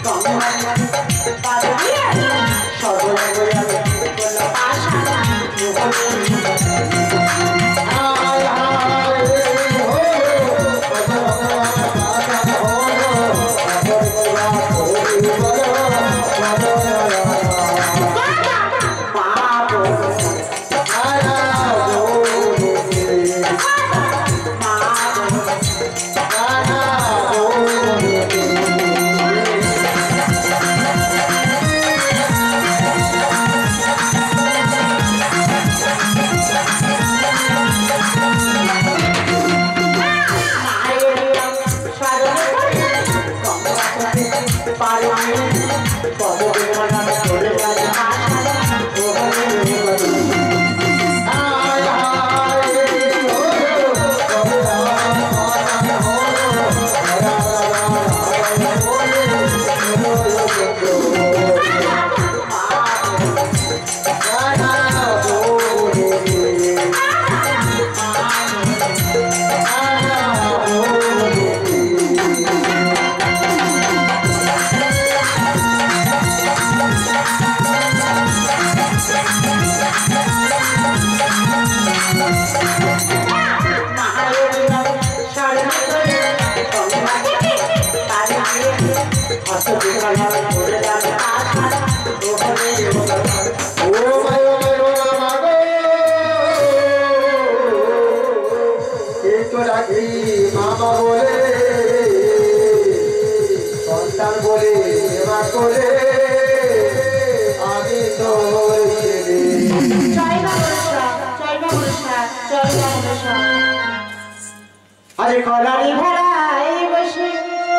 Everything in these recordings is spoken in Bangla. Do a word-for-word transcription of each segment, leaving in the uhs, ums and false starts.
अरे कलारी भराई बसे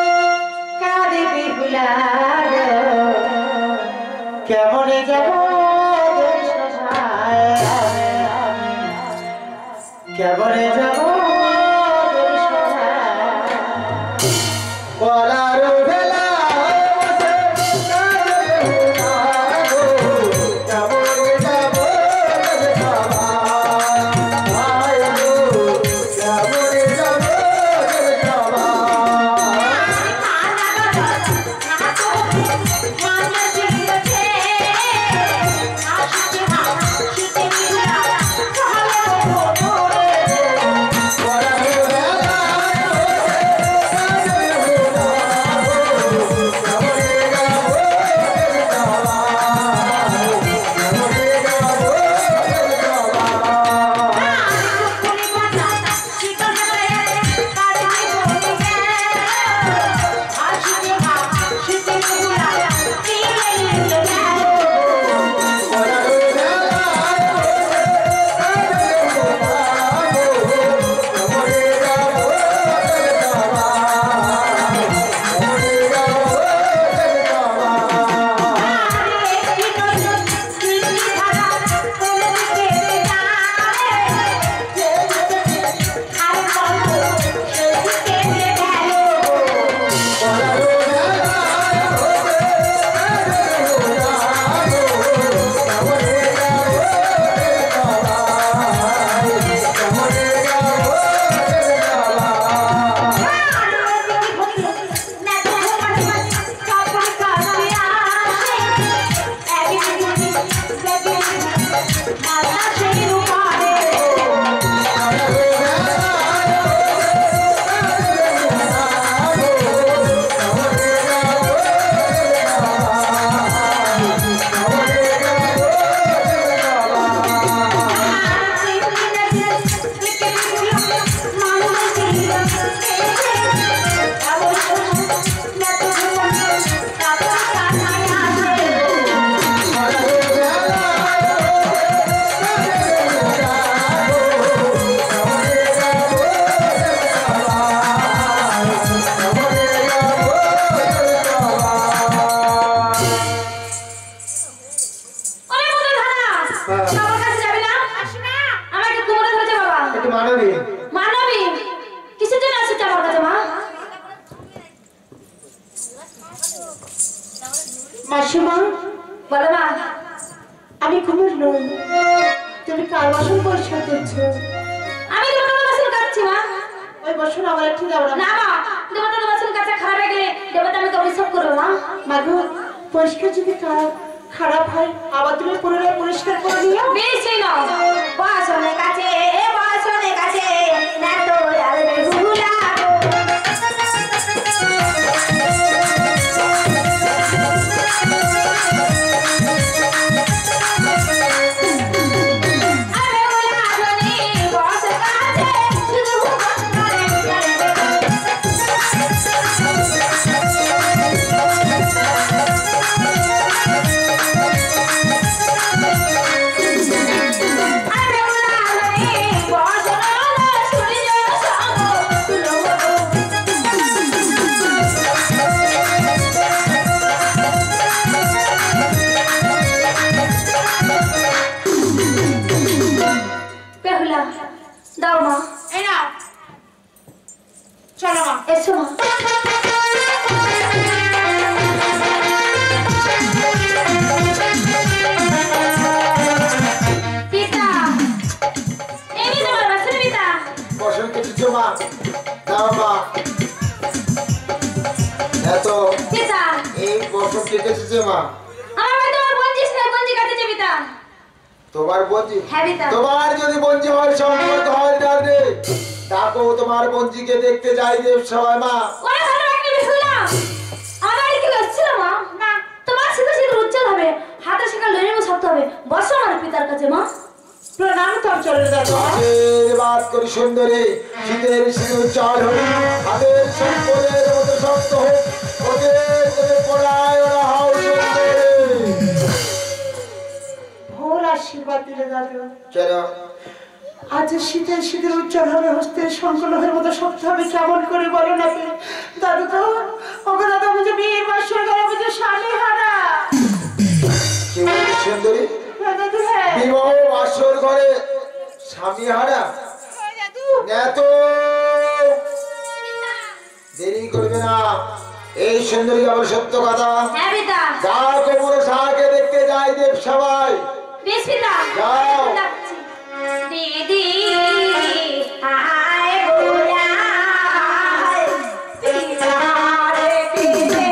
कादे बिहुलार केमने जाबो दर्शनाय केमने जाबो दर्शनाय कलार भेला बसे कादे बिहुलार केमने जाबो दर्शनाय केमने जाबो मासिमा বলো না আমি কুমির নই তুমি কার বাসন পরিষ্কার করছো আমি তোমার বাসন কাচ্ছি মা ওই ওই বছর আমার একটু দাও না মা দেবতা বাসন কাছে খারাপ গেলে দেবতা আমি তো সব করব মা মা গো পরিষ্কার যদি খারাপ হয় আবার তুমি পুনরায় পরিষ্কার করে নিও। বেশি না বাসনের কাছে বাসনের কাছে না তো আর বেহুলা দাও মা। এই নাও চলো মা এসো মা। পিতা এই নিয়ে তোমার বাসন পিতা বসন কিছু মা দাও মা এত পিতা এই বসন কেটেছে মা আমার ভাই তোমার বঞ্জিস না বঞ্জি কাটেছে পিতা তোমার বঞ্জি হ্যাঁ পিতা তোমার যদি বঞ্জি হয় সম্মত হয় না রে ডাকো তোমার বঞ্জিকে দেখতে যাই দেব সবাই মা। ওরে ভালো একটা বিশুলা আমার কি হচ্ছিল মা না তোমার সাথে সাথে উজ্জ্বল হবে হাতে শেখা লইরে সব হবে বসো আমার পিতার কাছে মা। প্রণাম তো চলে দেখো আশীর্বাদ করি সুন্দরী শীতের সিঁদুর চাল হই হাতের সম্পদের মতো শক্ত হোক ওদের তোদের পড়ায় ওরা হাও সুন্দরী। ভোর আশীর্বাদ দিলে দাদু কেন আজ শীতের শীতের উজ্জ্বল হবে হস্তের সংকলনের মতো শক্ত হবে কেমন করে বলো না দাদু তো ওকে দাদু বুঝে বিয়ের বছর গেল বুঝে স্বামী হারা কি বলছিস সুন্দরী দাদু হ্যাঁ বিবাহ বাসর ঘরে স্বামী হারা এত দেরি করবে না এই সুন্দরী আবার সত্য কথা হ্যাঁ পিতা যা কোমর সাহাকে দেখতে যাই দেব সবাই বেশ পিতা যাও দিদি আয় গোলায় পিতা রে পিতে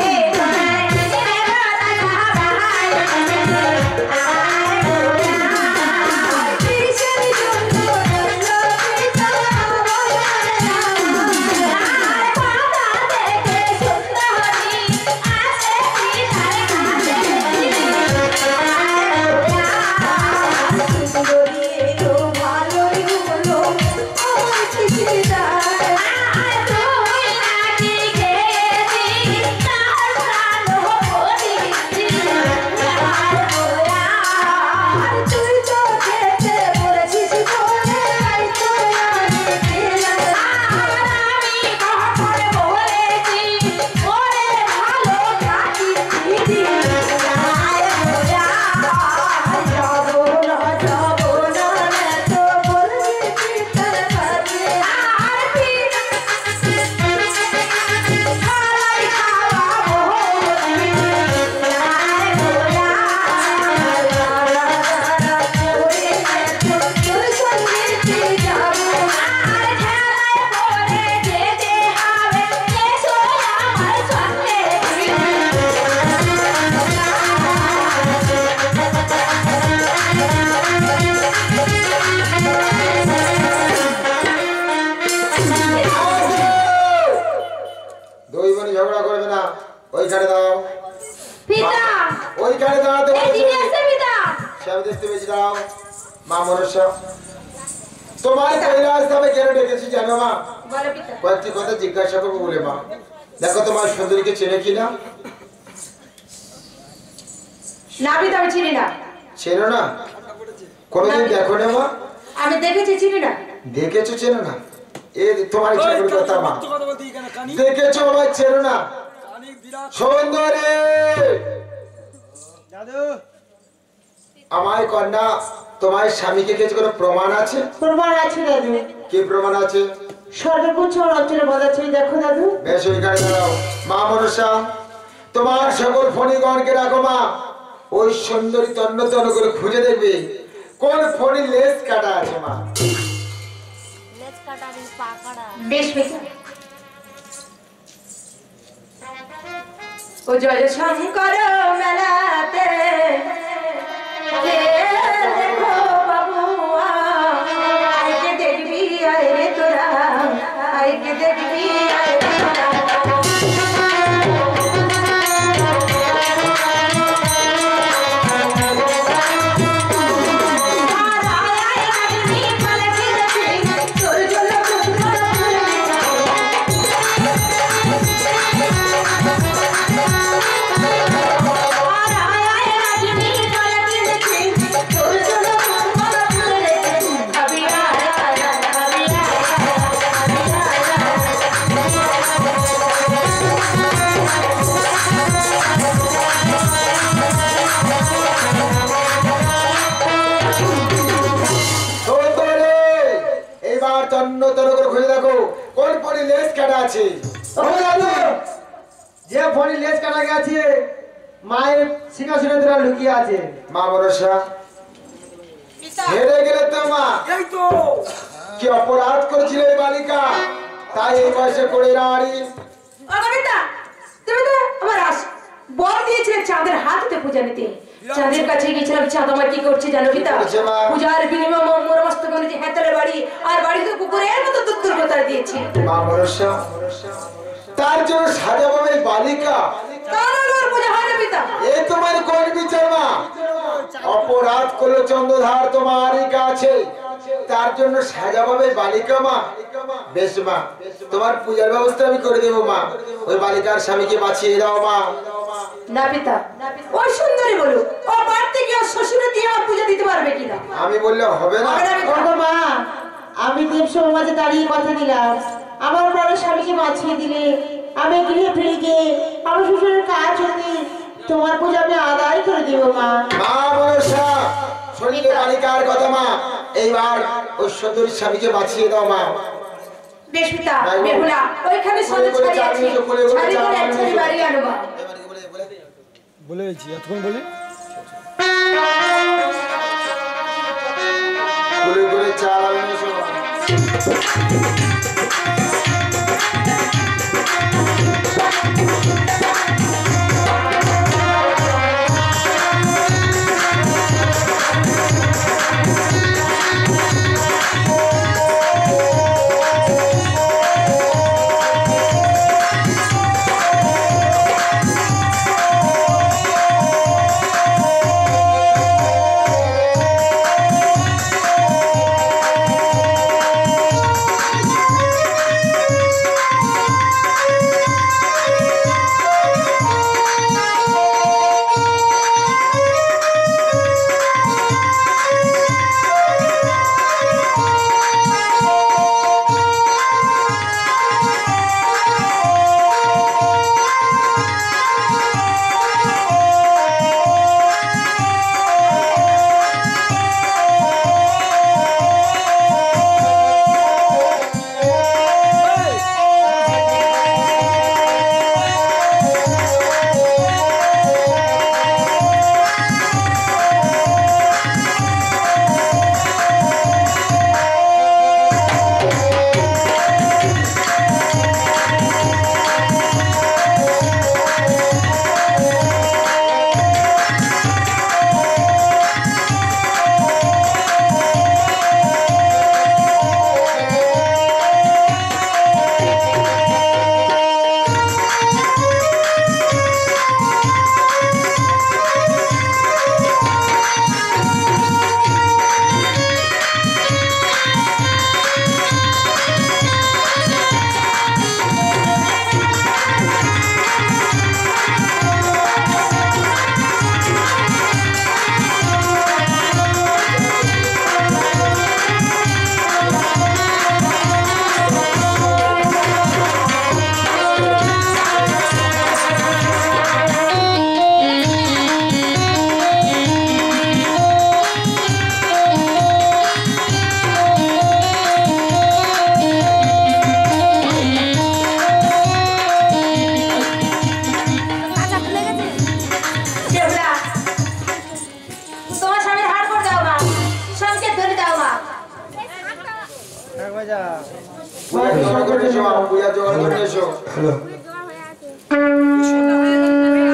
ওইখানে দাও পিতা ওইখানে দাঁড়াতে এই দিদি আছে পিতা স্বামী দেখতে বেশি দাও মা মনসা তোমার কৈলাস তবে কেন ডেকেছি জানো মা বলো পিতা কয়েকটি কথা জিজ্ঞাসা করবো বলে মা দেখো তোমার সুন্দরীকে চেনে কিনা না পিতা আমি চিনি না চেনো না কোনোদিন দেখো না মা আমি দেখেছি চিনি না দেখেছো চেনো না এ তোমার ইচ্ছা করে কথা মা দেখেছো আমার চেনো না সুন্দরী দাদু আমার কন্যা তোমার স্বামীকে কিছু কোনো প্রমাণ আছে প্রমাণ আছে দাদু কি প্রমাণ আছে সর্বোচ্চ অঞ্চলে বলা আছে দেখো দাদু বেশ ওইখানে দাঁড়াও মা মনসা তোমার সকল ফণিগণকে রাখো মা ওই সুন্দরী তন্ন তন্ন করে খুঁজে দেখবে কোন ফণি লেজ কাটা আছে মা লেজ কাটা দিন পা কাটা বেশ পিতা ও জয় শঙ্কর মেলাতে কে দেখো বাবু আইকে দেখবি আয় রে তোরা আইকে দেখবি আয় রে তোরা যে ফোনে লেজ কাটা গেছে মায়ের সিংহাসনে তোরা লুকিয়ে আছে। মা ভরসা হেরে গেলে তো মা এই তো কি অপরাধ করেছিল এই বালিকা, তাই এই বয়সে করে রাড়ি। ও কবিতা তুমি তো আমার আস বল দিয়েছিলে চাঁদের হাতে পূজা নিতে। চাঁদের কাছে গিয়েছিলাম, চাঁদ আমার কি করছে জানো পিতা? পূজার বিনিময়ে মোর মস্তক যে হেতলে বাড়ি আর বাড়িতে কুকুরের মতো দুত্তুর কোথায় দিয়েছে। মা ভরসা তার জন্য সাজাবো এই বালিকা, তাহলে ওর পূজা হয় না পিতা? এ তোমার কোন বিচার মা? অপরাধ করলো চন্দ্রধার তোমারই কাছে, তার জন্য সাজাবো এই বালিকা মা। বেশ মা, তোমার পূজার ব্যবস্থা আমি করে দেবো মা। ওই বালিকার স্বামীকে বাঁচিয়ে দাও মা। না পিতা, ওই সুন্দরী বলুক ও বাড়তে গিয়ে শ্বশুরে দিয়ে আমার পূজা দিতে পারবে কিনা? আমি বললে হবে না। ওগো মা, আমি দেব সমাজে দাঁড়িয়ে কথা দিলাম, আমার বড় স্বামীকে বাঁচিয়ে দিলে আমি গৃহে ফিরে গিয়ে আমার শ্বশুরের কাজ হতে তোমার পূজা আমি আদায় করে দেবো মা। মা ভরসা শরীরে বালিকার কথা মা, এইবার ওই সুন্দরী স্বামীকে বাঁচিয়ে দাও মা। বেশ পিতা, বেহুলা ওইখানে সদে ছাড়ি আছে, ছাড়ি করে এক ছাড়ি বাড়ি আনো মা। বলেছি এতক্ষণ বলি গুলে গুলে চাল আনো সব। পূজা জোগাড় করে এসো।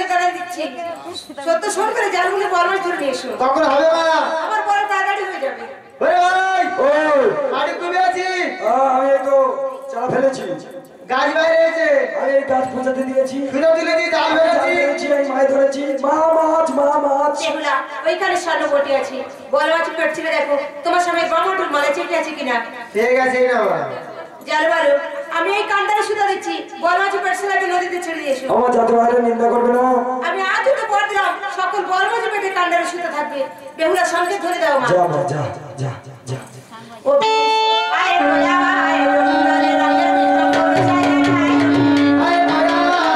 বলে কানে দিচ্ছি সত্য শোন করে জালগুলো বড় মাছ ধরে নিয়ে এসো কখন হবে মা আমার বড় তাড়াতাড়ি হয়ে যাবে ওরে ভাই ও মাটি তুমি আছি আমি এই তো চালা ফেলেছি গাছ বাইরে এসে আমি এই গাছ পৌঁছাতে দিয়েছি ফিরে দিলে দি জাল বেরেছি আমি মাছ ধরেছি মা মাছ মা মাছ এগুলা ওইখানে স্বর্ণ বটি আছে বড় মাছ পেটছিল দেখো তোমার সামনে গমটুল মালা চেপে আছে কিনা ঠিক আছে না মা জাল বারো আমি এই কান্দারে সুতা দিচ্ছি বড় মাছ পেটছিলাকে নদীতে ছেড়ে দিয়েছো আমার জাতি ভাইরা নিন্দা করবে না আমি আজও তো পর দিলাম সকল বড় মাছ পেটে কান্দারে সুতা থাকবে বেহুলা সঙ্গে ধরে দাও মা যা মা যা যা যা ও আয় বলা আয় বলে রঙের মিশ্রণ করে যায় আয় মায়া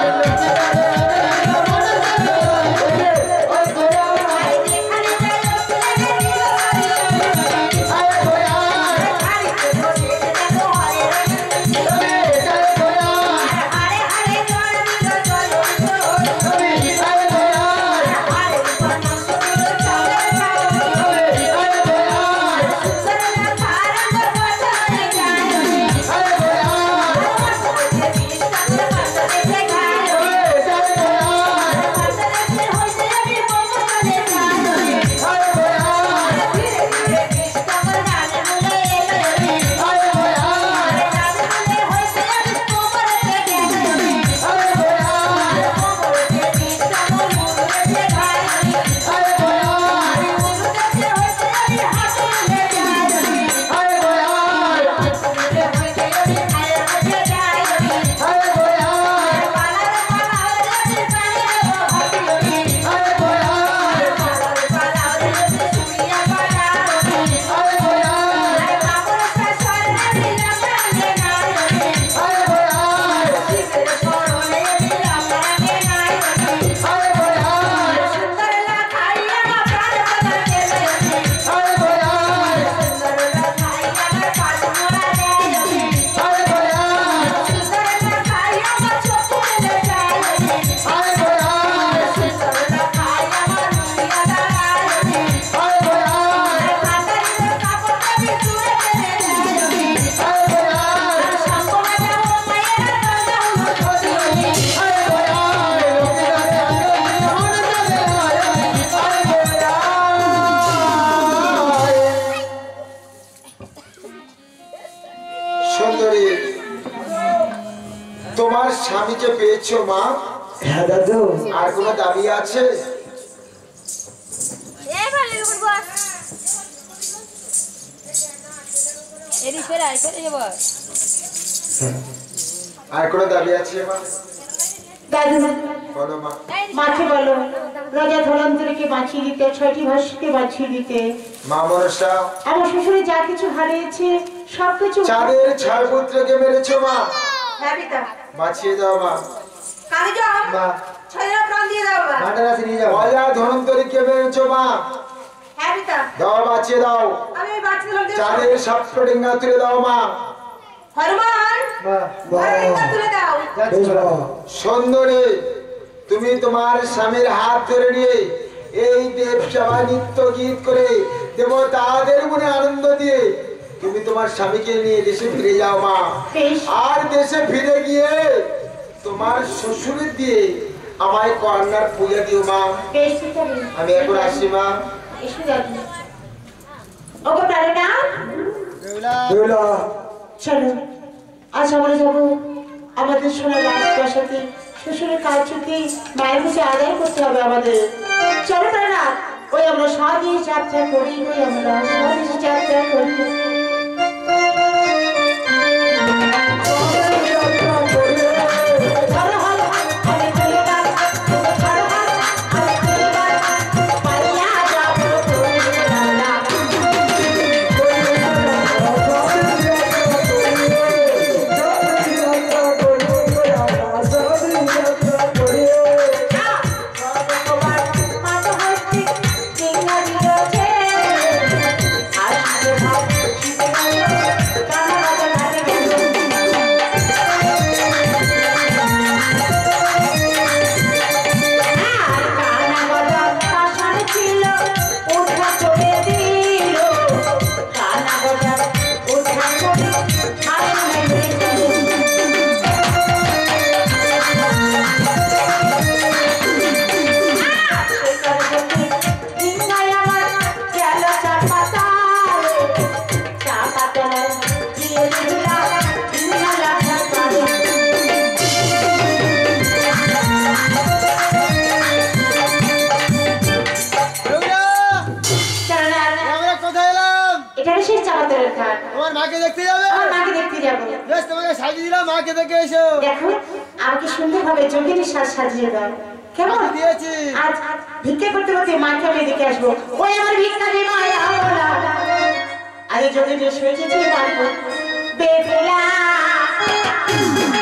তোমার স্বামীকে পেয়েছো মা হ্যাঁ দাদু আর কোনো দাবি আছে এই ভালো করে বস এরি ফের আই ফের যাব আর কোনো দাবি আছে মা দাদু বলো মা মাকে বলো রাজা ধনন্তরীকে বাঁচিয়ে দিতে ছয়টি ভাষ্যকে বাঁচিয়ে দিতে মা মনসা আমার শ্বশুরে যা কিছু হারিয়েছে সবকিছু চাঁদের ছাড়পুত্রকে মেরেছো মা হ্যাঁ পিতা বাঁচিয়ে দাও মা কানে যাও মা ছয়রা প্রাণ দিয়ে দাও বাবা মাটারাসে নিয়ে যাও রাজা ধনন্তরীকে মেরেছো মা হ্যাঁ পিতা দাও বাঁচিয়ে দাও আমি বাঁচিয়ে দিলাম চাঁদের সাতটা ডিঙ্গা তুলে দাও মা হনুমান মা হনুমানকে তুলে দাও বেশ বাবা সুন্দরী তুমি তোমার স্বামীর হাত ধরে নিয়ে এই দেব সভা নৃত্য গীত করে দেবতাদের মনে আনন্দ দিয়ে তুমি তোমার স্বামীকে নিয়ে দেশে ফিরে যাও মা বেশ আর দেশে ফিরে গিয়ে তোমার শ্বশুরের দিয়ে আমায় কন্যার পূজা দিও মা বেশ পিতা আমি এখন আসি মা এসো দাদু ওগো প্রাণনা বেহুলা চলো আজ আমরা যাবো আমাদের সোনার রাজপ্রাসাদে শ্বশুরের কাজ ছুটি মায়ের কাছে আদায় করতে হবে আমাদের চলো প্রাণনা ওই আমরা স্বাধীন যাত্রা করি ওই আমরা স্বাধীন যাত্রা করি আসবে ভাব তোমার মাকে দেখতে যাবে? আমার মাকে দেখতে যাবো। বেশ, তোমাকে সাজিয়ে দিলাম, মাকে দেখে এসো। দেখো আমাকে সুন্দরভাবে যোগিনীর সাজ সাজিয়ে দাও কেমন? দিয়েছি। আজ ভিক্ষা করতে করতে মাকে আমি দেখে আসবো। ওই আমার ভিক্ষা দে মায়া বলা আজ যোগিনী সেজেছে মারবো বেবেলা